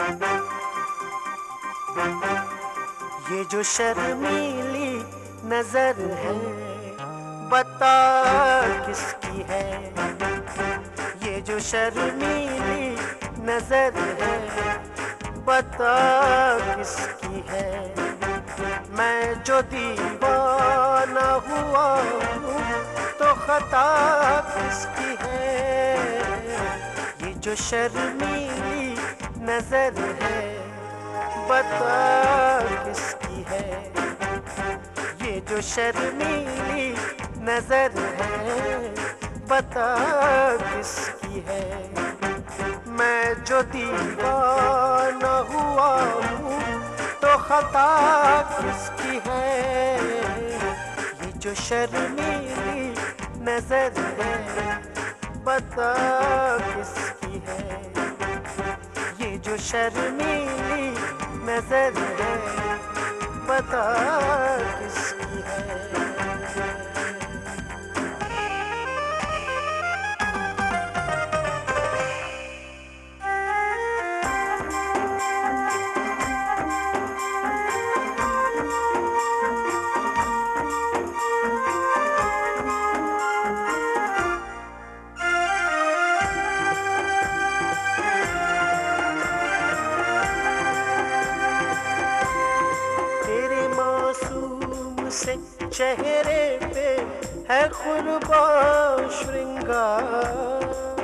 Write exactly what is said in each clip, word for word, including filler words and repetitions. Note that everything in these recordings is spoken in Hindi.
ये जो शर्मीली नजर है बता किसकी है, ये जो शर्मीली नजर है बता किसकी है। मैं जो दीवाना हुआ हूँ तो खता किसकी है, ये जो शर्मीली नजर है बता किसकी है, ये जो शर्मीली नजर है बता किसकी है। मैं जो दीवाना हुआ हूँ तो खता किसकी है, ये जो शर्मीली नजर है बता किसकी है, ये जो शर्मीली नजर है बता किसकी है। चेहरे पे है कुर्बान श्रृंगार,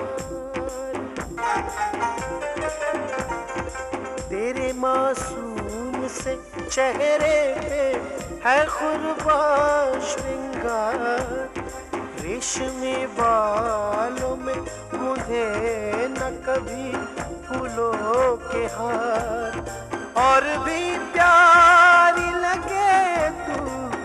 तेरे मासूम से चेहरे पे है कुर्बान श्रृंगार। रेशमी बालों में मुझे न कभी फूलों के हार, और भी प्यारी लगे तू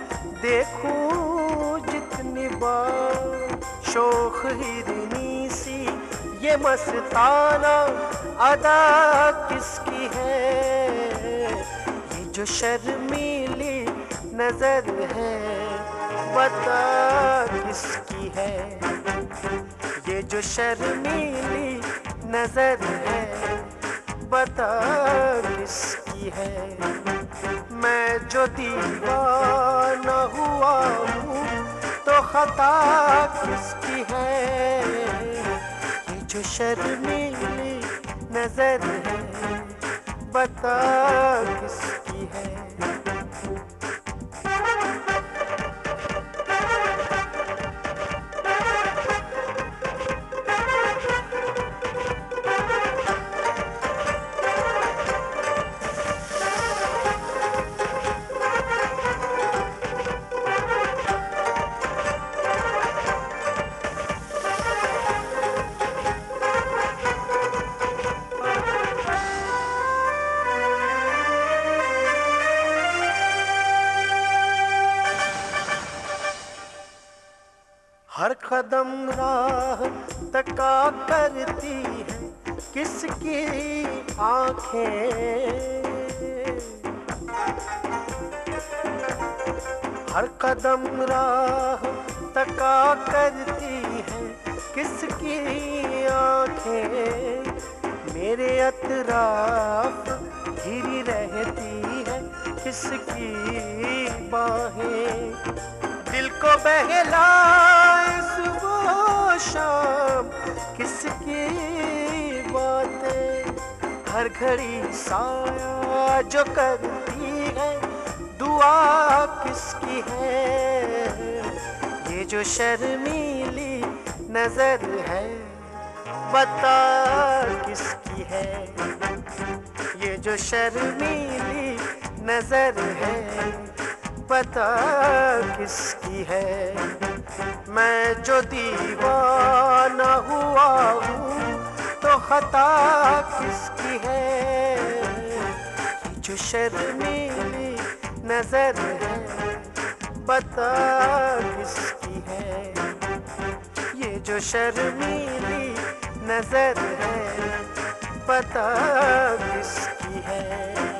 देखूं जितनी बार। शोख हिरनी सी ये मस्ताना अदा किसकी है, ये जो शर्मीली नजर है बता किसकी है, ये जो शर्मीली नजर है बता किसकी है। मैं जो दीवाना हुआ हूँ तो खता किसकी है, ये जो शर्मीली नजर है बता किसकी है। हर कदम राह तका करती है किसकी आँखें, हर कदम राह तका करती है किसकी आँखें। मेरे अतराफ घिरी रहती है किसकी बाहें, दिल को बहलाए सुबह शाम किसकी बातें। हर घड़ी साया जो करती है दुआ किसकी है, ये जो शर्मीली नजर है बता किसकी है, ये जो शर्मीली नजर है बता किसकी है। मैं जो दीवाना हुआ हूँ तो खता किसकी है, ये जो शर्मीली नजर है बता किसकी है, ये जो शर्मीली नजर है बता किसकी है।